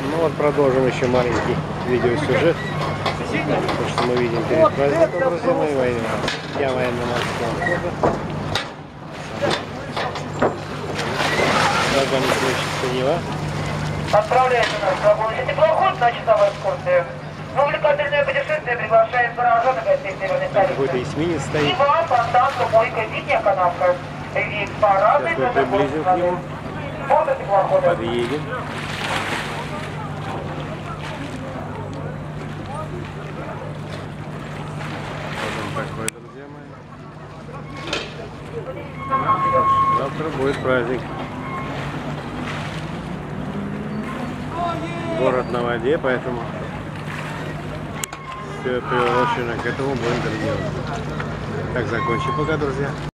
Ну вот продолжим еще маленький видеосюжет. То, что мы видим перед праздником, друзья мои, я военно-морского флота. Вагон следующий Нева. Отправляется наш прогулочный теплоход на часовой экскурсии. В увлекательное путешествие приглашаем зараженных гостей Северной столицы. Какой-то эсминец стоит. Нева, фонтанка, мойка, зимняя канавка. Вид парадный. Сейчас мы приблизим к нему. Фото теплохода. Подъедем. Вот он такой, друзья мои. Завтра будет праздник. Город на воде, поэтому все приурочено к этому будем делать. Так, закончим пока, друзья.